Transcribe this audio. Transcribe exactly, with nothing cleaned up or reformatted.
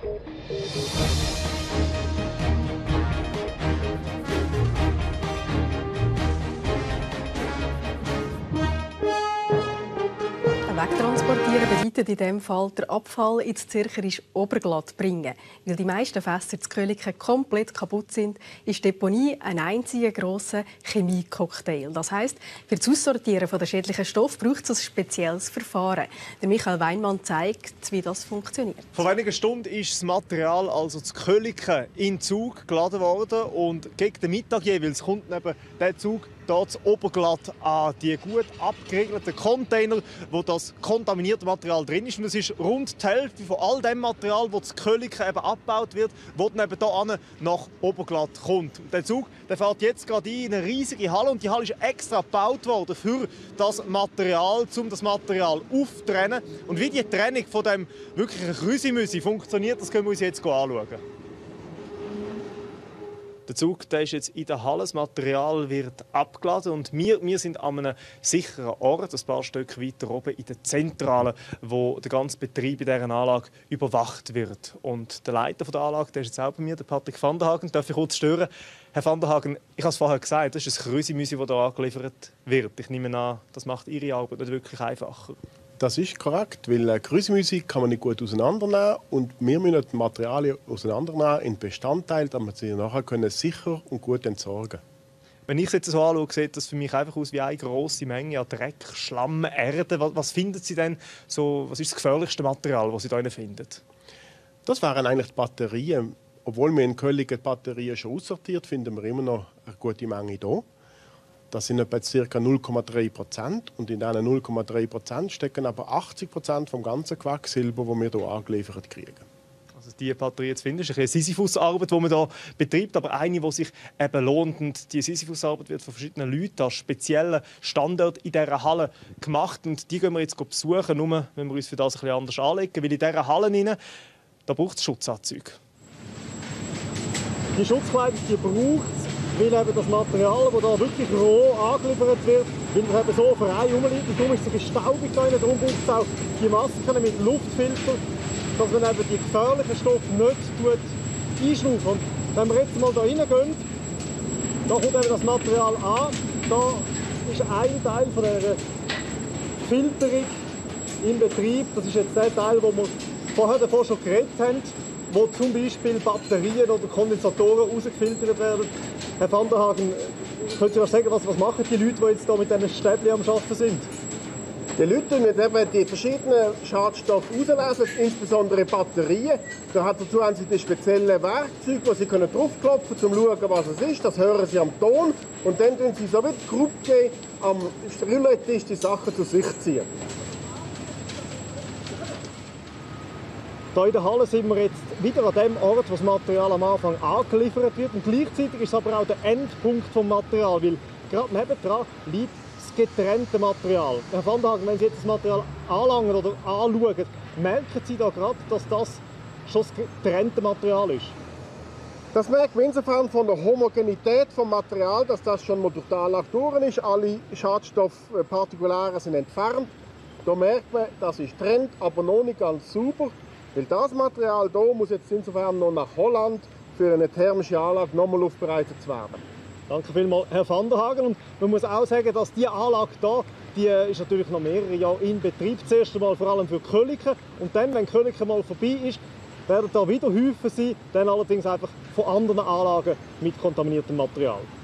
Wegtransportieren bedeutet in diesem Fall, den Abfall ins Zürcherische Oberglatt bringen. Weil die meisten Fässer zu Köliken komplett kaputt sind, ist die Deponie ein einziger grosser Chemiecocktail. Das heisst, für das Aussortieren der schädlichen Stoffe braucht es ein spezielles Verfahren. Der Michael Weinmann zeigt, wie das funktioniert. Vor wenigen Stunden ist das Material also zu Köliken in Zug geladen worden und gegen den Mittag jeweils kommt neben der Zug hier das Oberglatt an die gut abgeriegelten Container, wo das kontaminierte Material drin ist. Und es ist rund die Hälfte von all dem Material, das zu Köliken eben abgebaut wird, das dann eben hier nach Oberglatt kommt. Und der Zug der fährt jetzt gerade in eine riesige Halle und die Halle ist extra gebaut worden für das Material, um das Material aufzutrennen. Und wie die Trennung von dem wirklichen Krüsimüsi funktioniert, das können wir uns jetzt anschauen. Der Zug der ist jetzt in der Halle, das Material wird abgeladen und wir, wir sind an einem sicheren Ort, ein paar Stück weiter oben in der Zentrale, wo der ganze Betrieb in dieser Anlage überwacht wird. Und der Leiter der Anlage, der ist jetzt auch bei mir, der Patrick van der Hagen. Darf ich kurz stören? Herr van der Hagen, ich habe es vorher gesagt, das ist ein Krüsimüsi, das hier angeliefert wird. Ich nehme an, das macht Ihre Arbeit nicht wirklich einfacher. Das ist korrekt, weil Krüsimüsi kann man nicht gut auseinandernehmen und wir müssen die Materialien auseinandernehmen in Bestandteile, damit wir sie nachher können sicher und gut entsorgen können. Wenn ich es jetzt so anschaue, sieht das für mich einfach aus wie eine grosse Menge an Dreck, Schlamm, Erde. Was, was finden Sie denn so, was ist das gefährlichste Material, das Sie hier finden? Das wären eigentlich die Batterien. Obwohl wir in Köln die Batterien schon aussortiert, finden wir immer noch eine gute Menge hier. Das sind etwa ca. null Komma drei Prozent. Und in diesen null Komma drei Prozent stecken aber achtzig Prozent vom ganzen Quecksilber, das wir hier angeliefert kriegen. Also die Batterie zu finden, ist eine Sisyphus-Arbeit, die man hier betreibt, aber eine, die sich eben lohnt. Und die Sisyphus-Arbeit wird von verschiedenen Leuten an speziellen Standorten in dieser Halle gemacht. Und die gehen wir jetzt besuchen, nur wenn wir uns für das ein bisschen anders anlegen. Weil in dieser Halle rein, da braucht es Schutzanzüge. Die Schutzkleidung die braucht es, weil eben das Material, das hier wirklich roh angeliefert wird, weil es eben so frei rumliegt. Und darum ist es staubig da drin. Darum braucht es auch die Masken mit Luftfilter, dass man eben die gefährlichen Stoffe nicht einschnaufen. Und wenn wir jetzt mal hier reingehen, da kommt eben das Material an. Da ist ein Teil von der Filterung im Betrieb. Das ist jetzt der Teil, wo wir vorher davon schon geredet haben, wo zum Beispiel Batterien oder Kondensatoren rausgefiltert werden. Herr van der Hagen, können Sie was sagen, was, was machen die Leute, die jetzt hier mit diesen Stäbchen am Arbeiten sind? Die Leute müssen eben die verschiedenen Schadstoffe auslesen, insbesondere Batterien. Da dazu haben sie die speziellen Werkzeuge, die sie draufklopfen können, um zu schauen, was es ist. Das hören sie am Ton. Und dann ziehen sie so wie die Gruppe am Roulette-Tisch die Sachen zu sich ziehen. Hier in der Halle sind wir jetzt wieder an dem Ort, wo das Material am Anfang angeliefert wird. Und gleichzeitig ist es aber auch der Endpunkt des Materials, weil gerade nebendran liegt das getrennte Material. Herr van der Hagen, wenn Sie jetzt das Material anlangen oder anschauen, merken Sie da gerade, dass das schon das getrennte Material ist? Das merkt man insofern von der Homogenität des Materials, dass das schon mal durch die Anlage durch ist. Alle Schadstoffpartikulare sind entfernt. Da merkt man, das ist getrennt, aber noch nicht ganz sauber. Weil das Material hier muss jetzt insofern noch nach Holland für eine thermische Anlage nochmal aufbereitet werden. Danke vielmals, Herr van der Hagen. Und man muss auch sagen, dass diese Anlage hier, die ist natürlich noch mehrere Jahre in Betrieb. Zuerst einmal vor allem für Köliken. Und dann, wenn Köliken mal vorbei ist, werden da wieder Häufen sein, dann allerdings einfach von anderen Anlagen mit kontaminiertem Material.